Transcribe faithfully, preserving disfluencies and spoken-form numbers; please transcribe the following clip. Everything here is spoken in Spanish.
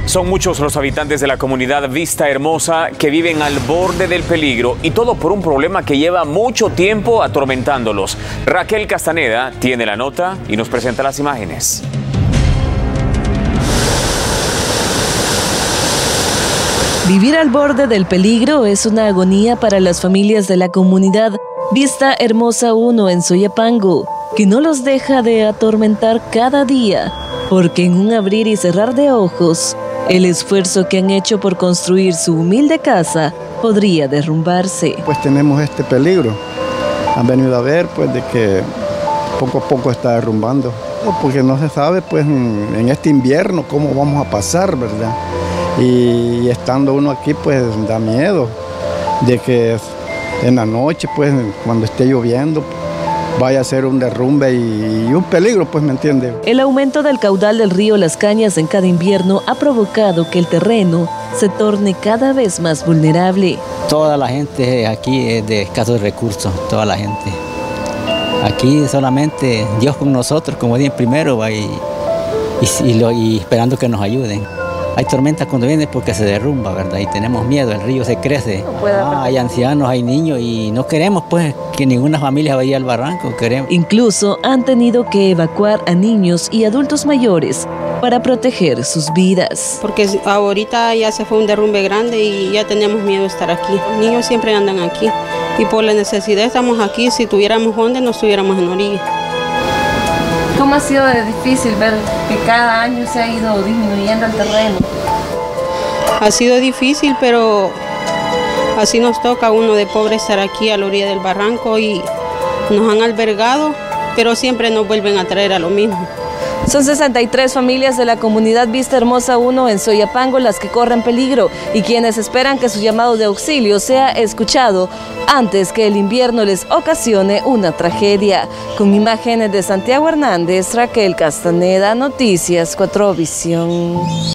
Son muchos los habitantes de la comunidad Vista Hermosa que viven al borde del peligro y todo por un problema que lleva mucho tiempo atormentándolos. Raquel Castaneda tiene la nota y nos presenta las imágenes. Vivir al borde del peligro es una agonía para las familias de la comunidad Vista Hermosa uno en Soyapango, que no los deja de atormentar cada día, porque en un abrir y cerrar de ojos, el esfuerzo que han hecho por construir su humilde casa podría derrumbarse. Pues tenemos este peligro. Han venido a ver pues de que poco a poco está derrumbando. Porque no se sabe pues en, en este invierno cómo vamos a pasar, ¿verdad? Y, y estando uno aquí pues da miedo de que en la noche pues cuando esté lloviendo vaya a ser un derrumbe y, y un peligro, pues, ¿me entiende? El aumento del caudal del río Las Cañas en cada invierno ha provocado que el terreno se torne cada vez más vulnerable. Toda la gente aquí es de escasos recursos, toda la gente. Aquí solamente Dios con nosotros, como dije primero, va y, y, y, lo, y esperando que nos ayuden. Hay tormentas cuando viene porque se derrumba, ¿verdad? Y tenemos miedo, el río se crece. Ah, hay ancianos, hay niños y no queremos pues que ninguna familia vaya al barranco. Queremos. Incluso han tenido que evacuar a niños y adultos mayores para proteger sus vidas. Porque ahorita ya se fue un derrumbe grande y ya tenemos miedo de estar aquí. Los niños siempre andan aquí y por la necesidad estamos aquí. Si tuviéramos donde, no estuviéramos en orilla. ¿Cómo ha sido de difícil ver que cada año se ha ido disminuyendo el terreno? Ha sido difícil, pero así nos toca a uno de pobre estar aquí a la orilla del barranco y nos han albergado, pero siempre nos vuelven a traer a lo mismo. Son sesenta y tres familias de la comunidad Vista Hermosa uno en Soyapango las que corren peligro y quienes esperan que su llamado de auxilio sea escuchado antes que el invierno les ocasione una tragedia. Con imágenes de Santiago Hernández, Raquel Castaneda, Noticias cuatro Visión.